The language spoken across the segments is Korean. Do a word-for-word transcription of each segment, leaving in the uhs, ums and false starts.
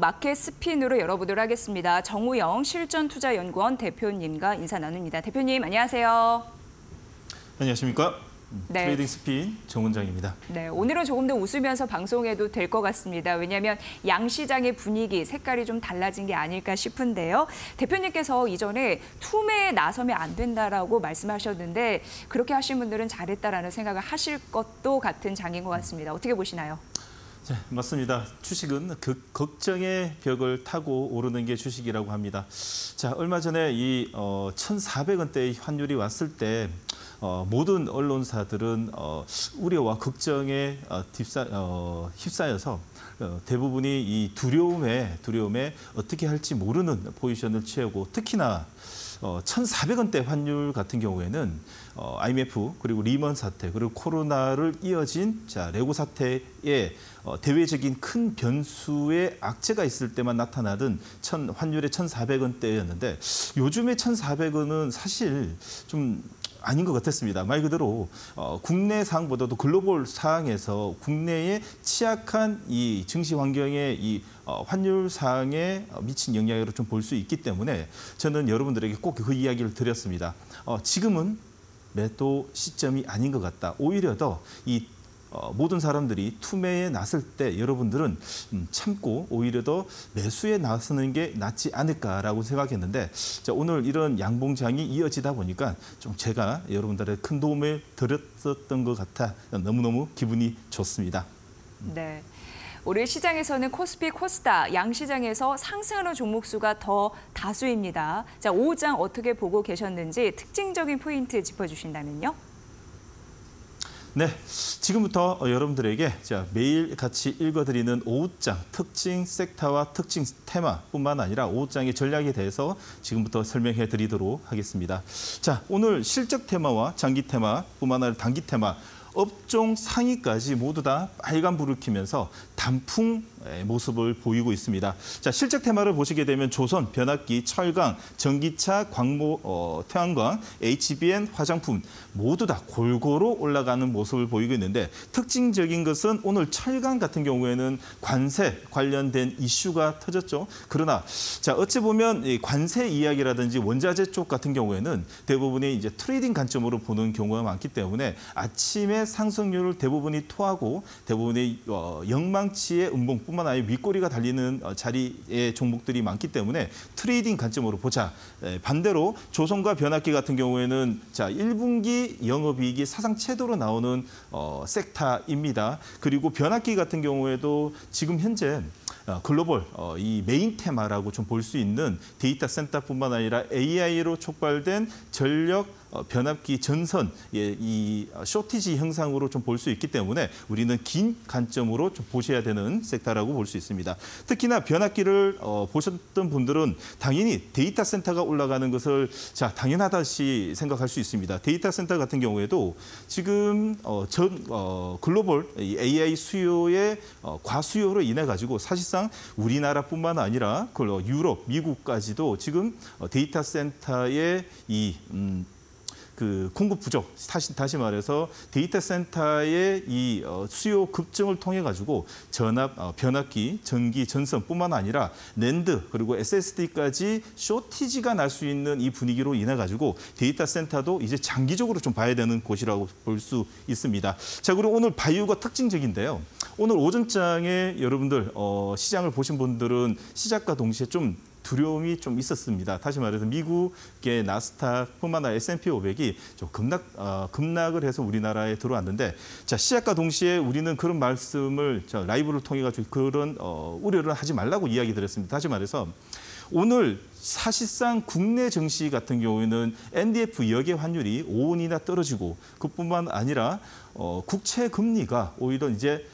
마켓 스핀으로 열어보도록 하겠습니다. 정우영 실전투자연구원 대표님과 인사 나눕니다. 대표님 안녕하세요. 안녕하십니까. 네. 트레이딩 스핀 정원장입니다. 네, 오늘은 조금 더 웃으면서 방송해도 될 것 같습니다. 왜냐하면 양시장의 분위기, 색깔이 좀 달라진 게 아닐까 싶은데요. 대표님께서 이전에 투매에 나서면 안 된다라고 말씀하셨는데 그렇게 하신 분들은 잘했다라는 생각을 하실 것도 같은 장인 것 같습니다. 어떻게 보시나요? 네, 맞습니다. 주식은 그 걱정의 벽을 타고 오르는 게 주식이라고 합니다. 자, 얼마 전에 이 어, 천사백 원대의 환율이 왔을 때 어, 모든 언론사들은 어, 우려와 걱정에 어, 딥사, 어, 휩싸여서 어, 대부분이 이 두려움에 두려움에 어떻게 할지 모르는 포지션을 취하고 특히나 어, 천사백 원대 환율 같은 경우에는 어, 아이엠에프 그리고 리먼 사태 그리고 코로나를 이어진 자 레고 사태에 어, 대외적인 큰 변수의 악재가 있을 때만 나타나던 천, 환율의 천사백 원대였는데 요즘의 천사백 원은 사실 좀 아닌 것 같았습니다. 말 그대로 어, 국내 상황보다도 글로벌 상황에서 국내의 취약한 이 증시 환경의 이 어, 환율 상황에 미친 영향으로 좀 볼 수 있기 때문에 저는 여러분들에게 꼭 그 이야기를 드렸습니다. 어, 지금은 매도 시점이 아닌 것 같다. 오히려 더 이 어, 모든 사람들이 투매에 나설 때 여러분들은 음, 참고 오히려 더 매수에 나서는 게 낫지 않을까라고 생각했는데 자, 오늘 이런 양봉장이 이어지다 보니까 좀 제가 여러분들의 큰 도움을 드렸었던 것 같아 너무너무 기분이 좋습니다. 네. 올해 시장에서는 코스피, 코스닥, 양시장에서 상승하는 종목 수가 더 다수입니다. 자, 오후장 어떻게 보고 계셨는지 특징적인 포인트 짚어주신다면요? 네, 지금부터 여러분들에게 자, 매일 같이 읽어드리는 오후장 특징 섹터와 특징 테마뿐만 아니라 오후장의 전략에 대해서 지금부터 설명해 드리도록 하겠습니다. 자, 오늘 실적 테마와 장기 테마뿐만 아니라 단기 테마 업종 상위까지 모두 다 빨간불을 켜면서 단풍 모습을 보이고 있습니다. 자, 실적 테마를 보시게 되면 조선, 변압기, 철강, 전기차, 광모, 어, 태양광, 에이치비엔, 화장품 모두 다 골고루 올라가는 모습을 보이고 있는데 특징적인 것은 오늘 철강 같은 경우에는 관세 관련된 이슈가 터졌죠. 그러나 자, 어찌 보면 이 관세 이야기라든지 원자재 쪽 같은 경우에는 대부분이 이제 트레이딩 관점으로 보는 경우가 많기 때문에 아침에 상승률을 대부분이 토하고 대부분의 어, 영망치의 음봉뿐만 아니라 윗꼬리가 달리는 어, 자리의 종목들이 많기 때문에 트레이딩 관점으로 보자. 에, 반대로 조선과 변압기 같은 경우에는 자 일 분기 영업이익이 사상 최대로 나오는 어, 섹터입니다. 그리고 변압기 같은 경우에도 지금 현재 어, 글로벌 어, 이 메인 테마라고 좀 볼 수 있는 데이터 센터뿐만 아니라 에이아이로 촉발된 전력 어, 변압기 전선 예, 이 쇼티지 형상으로 좀 볼 수 있기 때문에 우리는 긴 관점으로 좀 보셔야 되는 섹터라고 볼 수 있습니다. 특히나 변압기를 어, 보셨던 분들은 당연히 데이터 센터가 올라가는 것을 자 당연하다시 생각할 수 있습니다. 데이터 센터 같은 경우에도 지금 어, 전 어, 글로벌 이 에이아이 수요의 어, 과수요로 인해 가지고 사실상 우리나라뿐만 아니라 유럽, 미국까지도 지금 데이터 센터의 이 음, 그 공급 부족, 다시, 다시 말해서 데이터 센터의 이 어, 수요 급증을 통해 가지고 전압, 어, 변압기, 전기, 전선뿐만 아니라 낸드 그리고 에스에스디까지 쇼티지가 날 수 있는 이 분위기로 인해 가지고 데이터 센터도 이제 장기적으로 좀 봐야 되는 곳이라고 볼 수 있습니다. 자, 그리고 오늘 바이오가 특징적인데요. 오늘 오전장에 여러분들 어, 시장을 보신 분들은 시작과 동시에 좀 두려움이 좀 있었습니다. 다시 말해서 미국의 나스닥뿐만 아니라 에스 앤 피 오백이 좀 급락, 어, 급락을 해서 우리나라에 들어왔는데 자, 시작과 동시에 우리는 그런 말씀을 저 라이브를 통해 가지고 그런 어, 우려를 하지 말라고 이야기 드렸습니다. 다시 말해서 오늘 사실상 국내 증시 같은 경우에는 엔 디 에프 역의 환율이 오 원이나 떨어지고 그뿐만 아니라 어, 국채 금리가 오히려 이제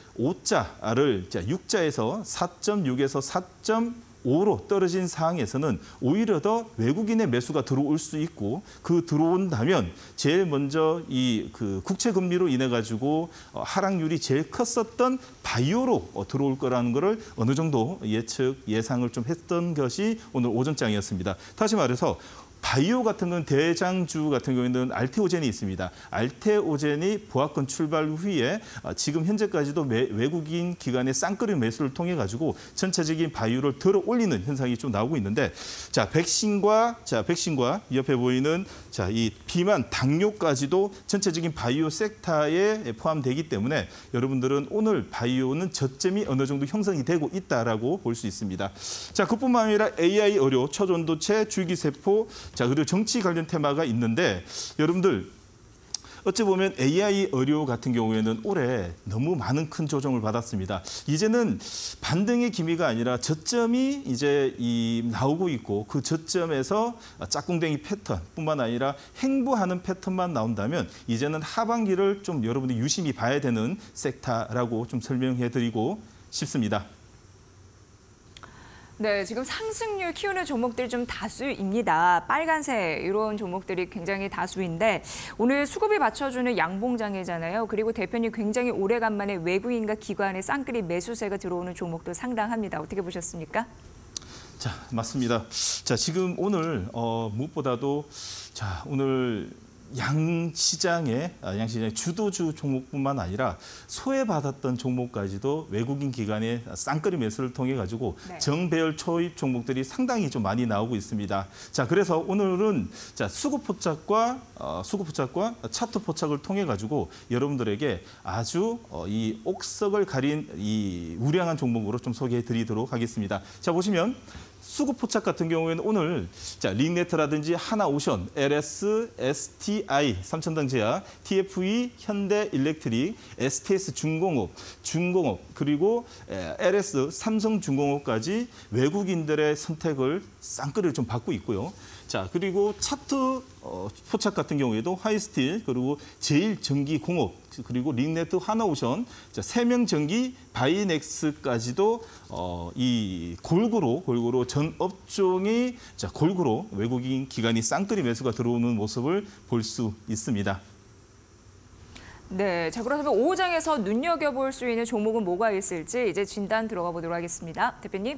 오자를 육자에서 사 점 육에서 사 점 오로 떨어진 상황에서는 오히려 더 외국인의 매수가 들어올 수 있고 그 들어온다면 제일 먼저 이 그 국채 금리로 인해 가지고 하락률이 제일 컸었던 바이오로 들어올 거라는 거를 어느 정도 예측 예상을 좀 했던 것이 오늘 오전장이었습니다. 다시 말해서 바이오 같은 건 대장주 같은 경우에는 알테오젠이 있습니다. 알테오젠이 보합권 출발 후에 지금 현재까지도 외국인 기관의 쌍끌이 매수를 통해 가지고 전체적인 바이오를 들어 올리는 현상이 좀 나오고 있는데, 자 백신과 자 백신과 옆에 보이는 자 이 비만 당뇨까지도 전체적인 바이오 섹터에 포함되기 때문에 여러분들은 오늘 바이오는 저점이 어느 정도 형성이 되고 있다라고 볼 수 있습니다. 자 그뿐만 아니라 에이아이 의료, 초전도체, 줄기세포, 자 그리고 정치 관련 테마가 있는데, 여러분들 어찌 보면 에이아이 의료 같은 경우에는 올해 너무 많은 큰 조정을 받았습니다. 이제는 반등의 기미가 아니라 저점이 이제 이 나오고 있고, 그 저점에서 짝꿍댕이 패턴뿐만 아니라 행보하는 패턴만 나온다면 이제는 하반기를 좀 여러분들이 유심히 봐야 되는 섹터라고 좀 설명해드리고 싶습니다. 네, 지금 상승률 키우는 종목들이 좀 다수입니다. 빨간색 이런 종목들이 굉장히 다수인데, 오늘 수급이 받쳐주는 양봉장이잖아요. 그리고 대표님 굉장히 오래간만에 외국인과 기관의 쌍끌이 매수세가 들어오는 종목도 상당합니다. 어떻게 보셨습니까? 자, 맞습니다. 자, 지금 오늘 어, 무엇보다도 자 오늘 양시장의 양시장의 주도주 종목뿐만 아니라 소외받았던 종목까지도 외국인 기관의 쌍끌이 매수를 통해 가지고 네. 정배열 초입 종목들이 상당히 좀 많이 나오고 있습니다. 자 그래서 오늘은 자 수급 포착과 어, 수급 포착과 차트 포착을 통해 가지고 여러분들에게 아주 어, 이 옥석을 가린 이 우량한 종목으로 좀 소개해드리도록 하겠습니다. 자 보시면. 수급 포착 같은 경우에는 오늘 자 링네트라든지 하나오션, 엘에스, 에스티아이, 삼천당제약, 티에프이, 현대일렉트릭, 에스티에스 중공업, 중공업 그리고 엘에스, 삼성중공업까지 외국인들의 선택을 쌍끌이를 좀 받고 있고요. 자 그리고 차트 어, 포착 같은 경우에도 하이스틸 그리고 제일전기공업 그리고 링네트 하나오션, 세명전기 바이넥스까지도 어, 이 골고루 골고루 전 업종이 자 골고루 외국인 기관이 쌍끌이 매수가 들어오는 모습을 볼 수 있습니다. 네, 자 그렇다면 오후 장에서 눈여겨볼 수 있는 종목은 뭐가 있을지 이제 진단 들어가 보도록 하겠습니다. 대표님.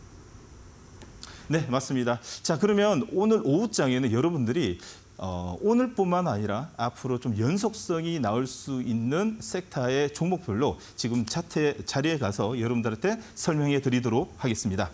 네, 맞습니다. 자, 그러면 오늘 오후장에는 여러분들이 어, 오늘뿐만 아니라 앞으로 좀 연속성이 나올 수 있는 섹터의 종목별로 지금 차트 자리에 가서 여러분들한테 설명해 드리도록 하겠습니다.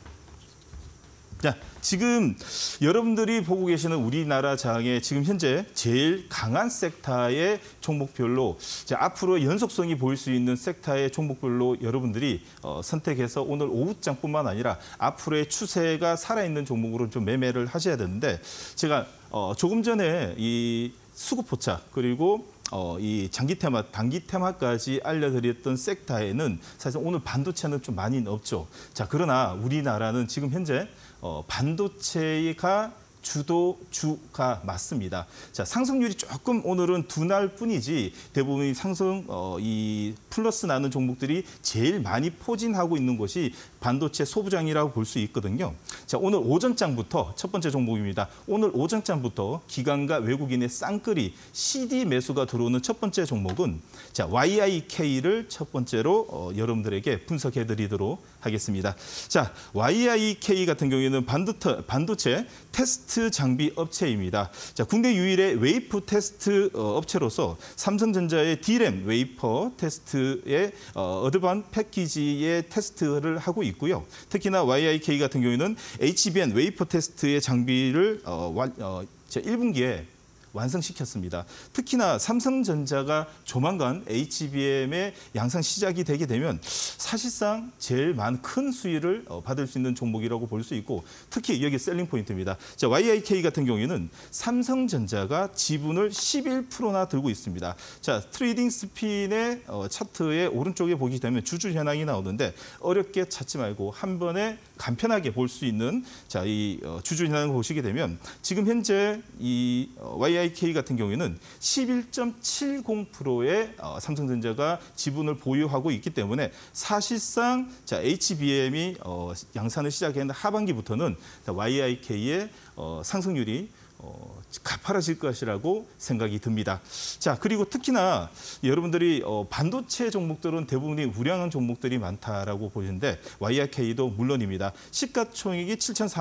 자, 지금 여러분들이 보고 계시는 우리나라 장의 지금 현재 제일 강한 섹터의 종목별로 자, 앞으로 연속성이 보일 수 있는 섹터의 종목별로 여러분들이 어, 선택해서 오늘 오후장뿐만 아니라 앞으로의 추세가 살아있는 종목으로 좀 매매를 하셔야 되는데, 제가 어, 조금 전에 이 수급 포착 그리고 어, 이 장기 테마, 단기 테마까지 알려드렸던 섹터에는 사실 오늘 반도체는 좀 많이 없죠. 자, 그러나 우리나라는 지금 현재 어, 반도체가 주도주가 맞습니다. 자, 상승률이 조금 오늘은 둔할 뿐이지 대부분 상승 어, 이 플러스 나는 종목들이 제일 많이 포진하고 있는 것이 반도체 소부장이라고 볼 수 있거든요. 자, 오늘 오전장부터 첫 번째 종목입니다. 오늘 오전장부터 기관과 외국인의 쌍끌이 씨디 매수가 들어오는 첫 번째 종목은 자, 와이아이케이를 첫 번째로 어, 여러분들에게 분석해드리도록 하겠습니다. 자, 와이아이케이 같은 경우에는 반도체, 반도체 테스트 장비 업체입니다. 자, 국내 유일의 웨이프 테스트 어, 업체로서 삼성전자의 디램 웨이퍼 테스트의 어, 어드반 패키지의 테스트를 하고 있고요. 특히나 와이아이케이 같은 경우에는 에이치비엔 웨이퍼 테스트의 장비를 어, 와, 어, 일 분기에 완성시켰습니다. 특히나 삼성전자가 조만간 에이치비엠의 양상 시작이 되게 되면 사실상 제일 많은 큰 수익을 받을 수 있는 종목이라고 볼 수 있고, 특히 여기 셀링 포인트입니다. 자, 와이아이케이 같은 경우에는 삼성전자가 지분을 십일 퍼센트나 들고 있습니다. 자, 트레이딩 스핀의 차트의 오른쪽에 보게 되면 주주 현황이 나오는데 어렵게 찾지 말고 한 번에 간편하게 볼 수 있는 자, 이 주주 현황을 보시게 되면 지금 현재 이 와이아이케이 같은 경우에는 십일 점 칠공 퍼센트의 삼성전자가 지분을 보유하고 있기 때문에 사실상 자, 에이치비엠이 어, 양산을 시작했는 하반기부터는 와이아이케이의 어, 상승률이 어, 가파라질 것이라고 생각이 듭니다. 자, 그리고 특히나 여러분들이 어, 반도체 종목들은 대부분이 우량한 종목들이 많다라고 보시는데 와이알케이도 물론입니다. 시가총액이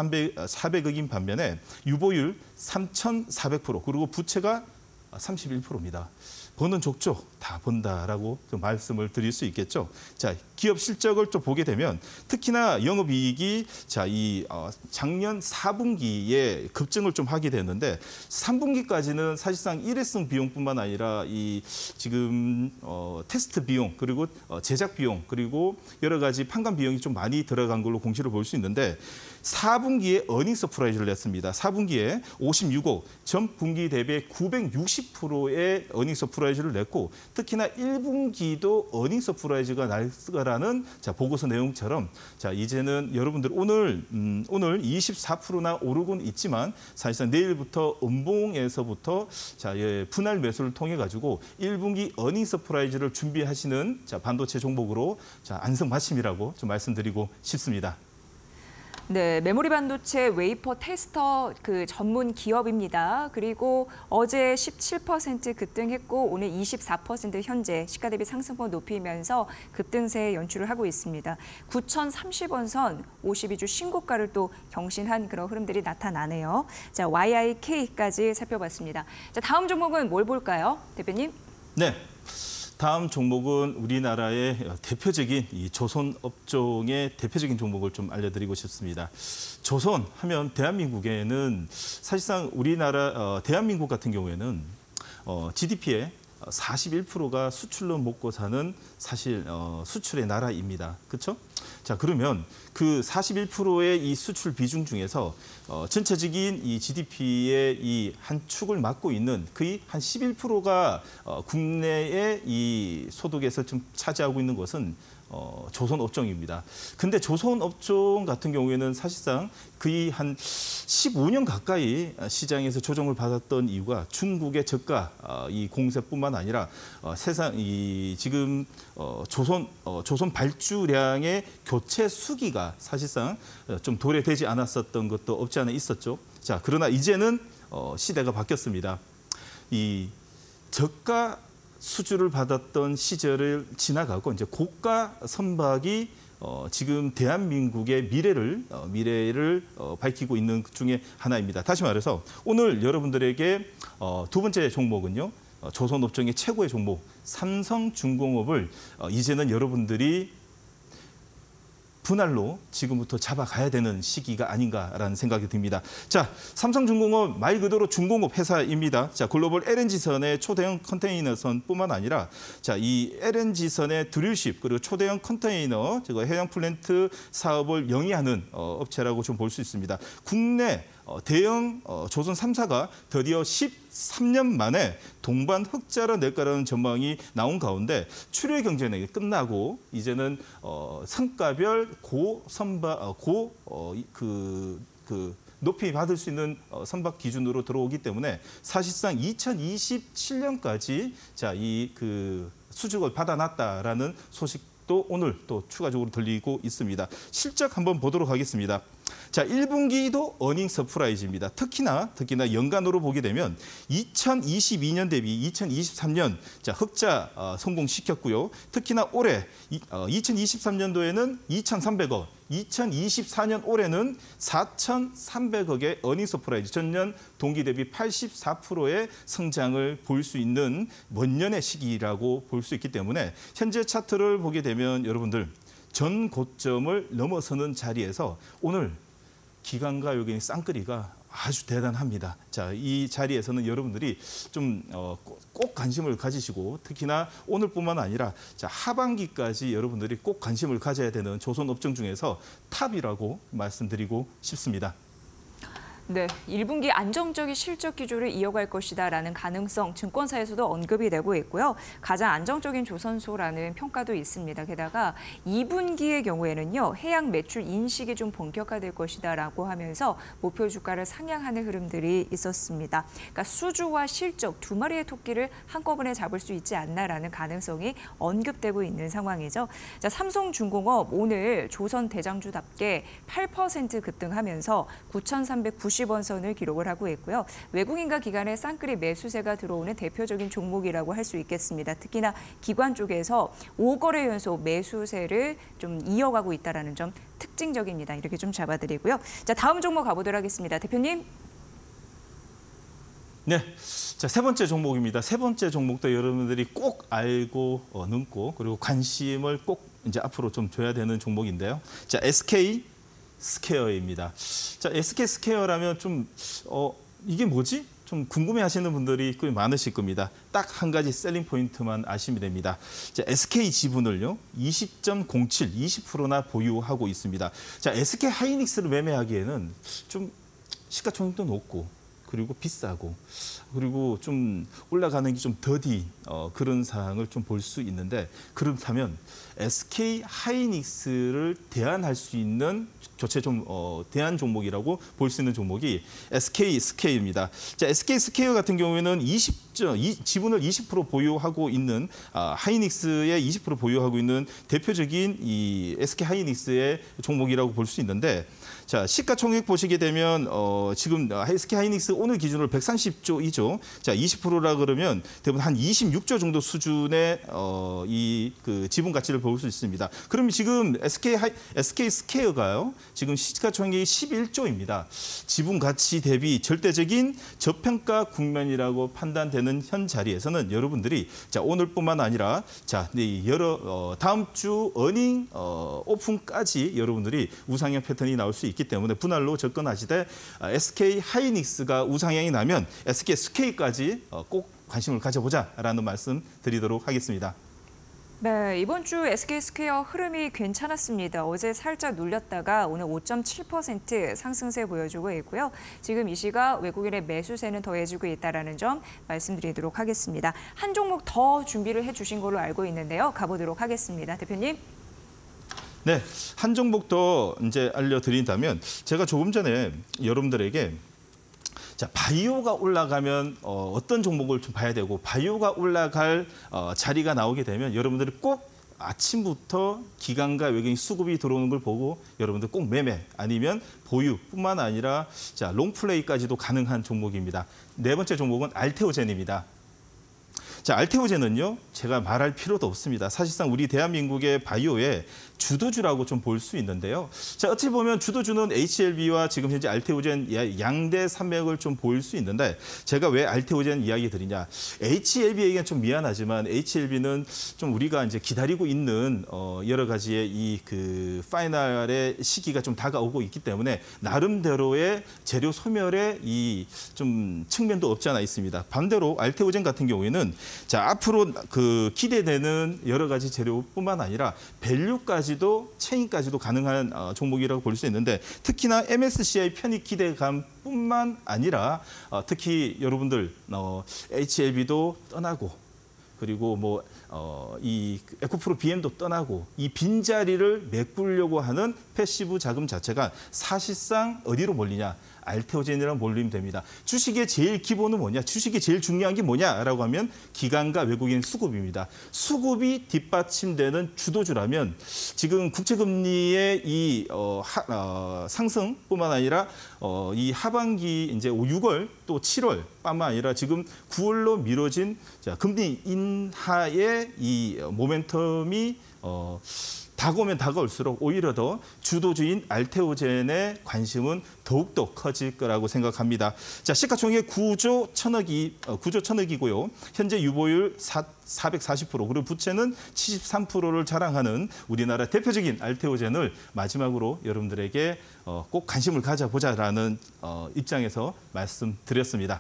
칠천사백억인 반면에 유보율 삼천사백 퍼센트 그리고 부채가 삼십일 퍼센트입니다. 버는 족족 다 번다라고 좀 말씀을 드릴 수 있겠죠. 자, 기업 실적을 좀 보게 되면 특히나 영업이익이 자, 이 어, 작년 사 분기에 급증을 좀 하게 됐는데 삼 분기까지는 사실상 일회성 비용뿐만 아니라 이 지금 어, 테스트 비용 그리고 어, 제작 비용 그리고 여러 가지 판관 비용이 좀 많이 들어간 걸로 공시를 볼 수 있는데 사 분기에 어닝 서프라이즈를 냈습니다. 사 분기에 오십육억, 전 분기 대비 구백육십 퍼센트의 어닝 서프라이즈를 냈고 특히나 일 분기도 어닝 서프라이즈가 날 거라는 자, 보고서 내용처럼 자, 이제는 여러분들 오늘 음, 오늘 이십사 퍼센트나 오르곤 있지만 사실상 내일부터 음봉에서부터 자, 예, 분할 매수를 통해 가지고 일 분기 어닝 서프라이즈를 준비하시는 자, 반도체 종목으로 자, 안성맞춤이라고 좀 말씀드리고 싶습니다. 네, 메모리 반도체 웨이퍼 테스터 그 전문 기업입니다. 그리고 어제 십칠 퍼센트 급등했고 오늘 이십사 퍼센트 현재 시가 대비 상승폭 높이면서 급등세 연출을 하고 있습니다. 구천삼십 원 선 오십이 주 신고가를 또 경신한 그런 흐름들이 나타나네요. 자, 와이알케이까지 살펴봤습니다. 자, 다음 종목은 뭘 볼까요, 대표님? 네. 다음 종목은 우리나라의 대표적인 이 조선 업종의 대표적인 종목을 좀 알려드리고 싶습니다. 조선 하면 대한민국에는 사실상 우리나라 어, 대한민국 같은 경우에는 어, 지디피의 사십일 퍼센트가 수출로 먹고 사는 사실 어, 수출의 나라입니다. 그렇죠? 자, 그러면 그 사십일 퍼센트의 이 수출 비중 중에서 어, 전체적인 이 지디피의 이 한 축을 맡고 있는 거의 한 십일 퍼센트가 어, 국내의 이 소득에서 좀 차지하고 있는 것은 어, 조선 업종입니다. 근데 조선 업종 같은 경우에는 사실상 거의 한 십오 년 가까이 시장에서 조정을 받았던 이유가 중국의 저가 어, 이 공세뿐만 아니라 어, 세상 이 지금 어, 조선 어, 조선 발주량의 교체 수기가 사실상 좀 도래되지 않았었던 것도 없지 않아 있었죠. 자, 그러나 이제는 어, 시대가 바뀌었습니다. 이 저가 수주를 받았던 시절을 지나가고 이제 고가 선박이 어, 지금 대한민국의 미래를 어, 미래를 어, 밝히고 있는 그 중에 하나입니다. 다시 말해서 오늘 여러분들에게 어, 두 번째 종목은요. 어, 조선업종의 최고의 종목 삼성중공업을 어, 이제는 여러분들이 분할로 지금부터 잡아가야 되는 시기가 아닌가라는 생각이 듭니다. 자, 삼성중공업 말 그대로 중공업 회사입니다. 자, 글로벌 엘엔지선의 초대형 컨테이너선뿐만 아니라 자, 이 엘엔지선의 드릴십 그리고 초대형 컨테이너 제가 해양 플랜트 사업을 영위하는 어, 업체라고 좀 볼 수 있습니다. 국내 어, 대형 어, 조선 삼 사가 드디어 십삼 년 만에 동반 흑자를 낼 거라는 전망이 나온 가운데 출혈 경쟁이 끝나고 이제는 어, 성과별 고선박 어, 고 어, 그 그 높이 받을 수 있는 어, 선박 기준으로 들어오기 때문에 사실상 이천이십칠 년까지 자, 이 그 수주를 받아놨다라는 소식도 오늘 또 추가적으로 들리고 있습니다. 실적 한번 보도록 하겠습니다. 자, 일 분기도 어닝 서프라이즈입니다. 특히나 특히나 연간으로 보게 되면 이천이십이 년 대비 이천이십삼 년 자, 흑자 어, 성공시켰고요. 특히나 올해 이, 어, 이천이십삼 년도에는 이천삼백억, 이천이십사 년 올해는 사천삼백억의 어닝 서프라이즈, 전년 동기 대비 팔십사 퍼센트의 성장을 볼 수 있는 먼년의 시기라고 볼 수 있기 때문에 현재 차트를 보게 되면 여러분들 전 고점을 넘어서는 자리에서 오늘 기관과 여기 쌍끌이가 아주 대단합니다. 자, 이 자리에서는 여러분들이 좀 꼭 관심을 가지시고 특히나 오늘뿐만 아니라 자, 하반기까지 여러분들이 꼭 관심을 가져야 되는 조선 업종 중에서 탑이라고 말씀드리고 싶습니다. 네, 일 분기 안정적인 실적 기조를 이어갈 것이다라는 가능성 증권사에서도 언급이 되고 있고요. 가장 안정적인 조선소라는 평가도 있습니다. 게다가 이 분기의 경우에는요, 해양 매출 인식이 좀 본격화될 것이다라고 하면서 목표 주가를 상향하는 흐름들이 있었습니다. 그러니까 수주와 실적 두 마리의 토끼를 한꺼번에 잡을 수 있지 않나라는 가능성이 언급되고 있는 상황이죠. 자, 삼성중공업 오늘 조선 대장주답게 팔 퍼센트 급등하면서 구천삼백구십 구십 원 선을 기록을 하고 있고요. 외국인과 기관의 쌍끌이 매수세가 들어오는 대표적인 종목이라고 할 수 있겠습니다. 특히나 기관 쪽에서 오 거래 연속 매수세를 좀 이어가고 있다는 점 특징적입니다. 이렇게 좀 잡아드리고요. 자, 다음 종목 가보도록 하겠습니다. 대표님. 네, 자, 세 번째 종목입니다. 세 번째 종목도 여러분들이 꼭 알고 어, 넘고 그리고 관심을 꼭 이제 앞으로 좀 줘야 되는 종목인데요. 자, 에스케이 스퀘어입니다. 자, 에스케이 스퀘어라면 좀 어, 이게 뭐지? 좀 궁금해하시는 분들이 꽤 많으실 겁니다. 딱 한 가지 셀링 포인트만 아시면 됩니다. 자, 에스케이 지분을요 이십 점 공칠, 이십 퍼센트나 보유하고 있습니다. 자, 에스케이 하이닉스를 매매하기에는 좀 시가총액도 높고 그리고 비싸고 그리고 좀 올라가는 게 좀 더딘 어, 그런 사항을 좀 볼 수 있는데 그렇다면 에스케이 하이닉스를 대안할 수 있는 교체 좀 어, 대안 종목이라고 볼 수 있는 종목이 에스케이 스퀘어입니다. 자, 에스케이 스퀘어 같은 경우에는 이십 점, 이, 지분을 이십 퍼센트 보유하고 있는 아, 하이닉스의 이십 퍼센트 보유하고 있는 대표적인 이 에스케이 하이닉스의 종목이라고 볼 수 있는데 자, 시가총액 보시게 되면 어, 지금 에스케이 하이닉스 오늘 기준으로 백삼십 조이죠. 자, 이십 퍼센트라 그러면 대부분 한 이십육 조 정도 수준의 어, 이 그 지분 가치를 볼 수 있습니다. 그럼 지금 에스케이 하이, 에스케이 스퀘어가요. 지금 시가총액이 십일 조입니다. 지분 가치 대비 절대적인 저평가 국면이라고 판단되는 현 자리에서는 여러분들이 자, 오늘뿐만 아니라 자, 여러 어, 다음 주 어닝 어, 오픈까지 여러분들이 우상향 패턴이 나올 수 있기 때문에 분할로 접근하시되 에스케이 하이닉스가 우상향이 나면 에스케이 스퀘어까지 꼭 관심을 가져보자라는 말씀 드리도록 하겠습니다. 네, 이번 주 에스케이 스퀘어 흐름이 괜찮았습니다. 어제 살짝 눌렸다가 오늘 오 점 칠 퍼센트 상승세 보여주고 있고요. 지금 이 시각 외국인의 매수세는 더해지고 있다는 점 말씀드리도록 하겠습니다. 한 종목 더 준비를 해주신 걸로 알고 있는데요. 가보도록 하겠습니다. 대표님. 네, 한 종목 더 이제 알려드린다면 제가 조금 전에 여러분들에게 자, 바이오가 올라가면 어, 어떤 종목을 좀 봐야 되고 바이오가 올라갈 어, 자리가 나오게 되면 여러분들이 꼭 아침부터 기관과 외국인 수급이 들어오는 걸 보고 여러분들 꼭 매매 아니면 보유뿐만 아니라 자, 롱플레이까지도 가능한 종목입니다. 네 번째 종목은 알테오젠입니다. 자, 알테오젠은요, 제가 말할 필요도 없습니다. 사실상 우리 대한민국의 바이오의 주도주라고 좀 볼 수 있는데요. 자, 어찌 보면 주도주는 에이치엘비와 지금 현재 알테오젠 양대 산맥을 좀 보일 수 있는데 제가 왜 알테오젠 이야기 드리냐. 에이치엘비에게는 좀 미안하지만 에이치엘비는 좀 우리가 이제 기다리고 있는 어, 여러 가지의 이 그 파이널의 시기가 좀 다가오고 있기 때문에 나름대로의 재료 소멸의 이 좀 측면도 없지 않아 있습니다. 반대로 알테오젠 같은 경우에는 자, 앞으로 그 기대되는 여러 가지 재료뿐만 아니라 밸류까지도 체인까지도 가능한 어, 종목이라고 볼 수 있는데 특히나 엠에스시아이 편입 기대감뿐만 아니라 어, 특히 여러분들 어, 에이치엘비도 떠나고 그리고 뭐 어, 이 에코프로 비엠도 떠나고 이 빈자리를 메꾸려고 하는 패시브 자금 자체가 사실상 어디로 몰리냐. 알테오젠이랑 몰리면 됩니다. 주식의 제일 기본은 뭐냐? 주식이 제일 중요한 게 뭐냐라고 하면 기관과 외국인 수급입니다. 수급이 뒷받침되는 주도주라면 지금 국채금리의 이 어, 하, 어, 상승뿐만 아니라 어, 이 하반기 이제 유월 또 칠월뿐만 아니라 지금 구월로 미뤄진 자, 금리 인하의 이 모멘텀이 어, 다가오면 다가올수록 오히려 더 주도주인 알테오젠의 관심은 더욱더 커질 거라고 생각합니다. 자, 시가총액 구조 천억이 구조 천억이고요. 현재 유보율 사백사십 퍼센트 그리고 부채는 칠십삼 퍼센트를 자랑하는 우리나라 대표적인 알테오젠을 마지막으로 여러분들에게 꼭 관심을 가져보자라는 입장에서 말씀드렸습니다.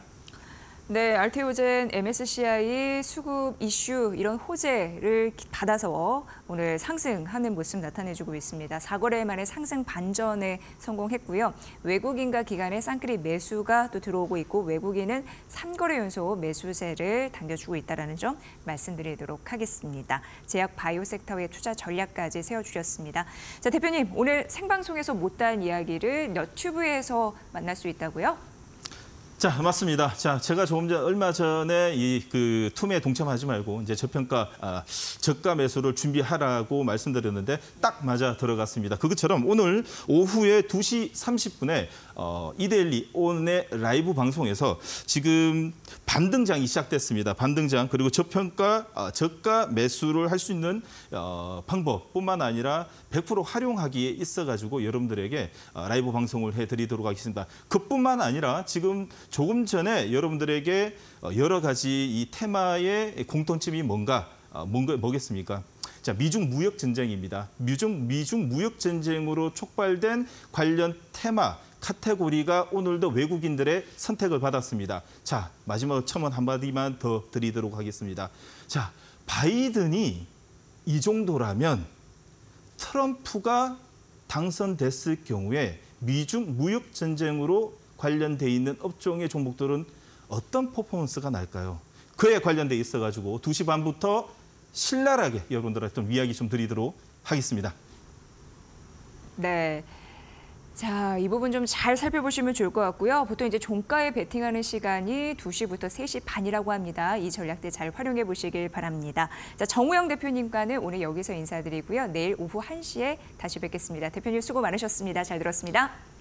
네, 알테오젠, 엠에스시아이 수급 이슈 이런 호재를 받아서 오늘 상승하는 모습 나타내주고 있습니다. 사 거래 만에 상승 반전에 성공했고요. 외국인과 기관의 쌍끌이 매수가 또 들어오고 있고 외국인은 삼 거래 연속 매수세를 당겨주고 있다는 점 말씀드리도록 하겠습니다. 제약 바이오 섹터의 투자 전략까지 세워주셨습니다. 자, 대표님, 오늘 생방송에서 못다한 이야기를 너튜브에서 만날 수 있다고요? 자, 맞습니다. 자, 제가 조금 전 얼마 전에 이 그 투매에 동참하지 말고 이제 저평가 아, 저가 매수를 준비하라고 말씀드렸는데 딱 맞아 들어갔습니다. 그것처럼 오늘 오후에 두 시 삼십 분에 어, 이데일리 온의 라이브 방송에서 지금 반등장이 시작됐습니다. 반등장 그리고 저평가 아, 저가 매수를 할 수 있는 어, 방법뿐만 아니라 백 퍼센트 활용하기에 있어가지고 여러분들에게 어, 라이브 방송을 해드리도록 하겠습니다. 그뿐만 아니라 지금 조금 전에 여러분들에게 여러 가지 이 테마의 공통점이 뭔가, 뭔가 뭐겠습니까? 자, 미중 무역 전쟁입니다. 미중 미중 무역 전쟁으로 촉발된 관련 테마 카테고리가 오늘도 외국인들의 선택을 받았습니다. 자, 마지막으로 첨언 한마디만 더 드리도록 하겠습니다. 자, 바이든이 이 정도라면 트럼프가 당선됐을 경우에 미중 무역 전쟁으로 관련돼 있는 업종의 종목들은 어떤 퍼포먼스가 날까요? 그에 관련돼 있어가지고 두 시 반부터 신랄하게 여러분들한테 좀 이야기 좀 드리도록 하겠습니다. 네. 자, 이 부분 좀 잘 살펴보시면 좋을 것 같고요. 보통 이제 종가에 베팅하는 시간이 두 시부터 세 시 반이라고 합니다. 이 전략들 잘 활용해 보시길 바랍니다. 자, 정우영 대표님과는 오늘 여기서 인사드리고요. 내일 오후 한 시에 다시 뵙겠습니다. 대표님 수고 많으셨습니다. 잘 들었습니다.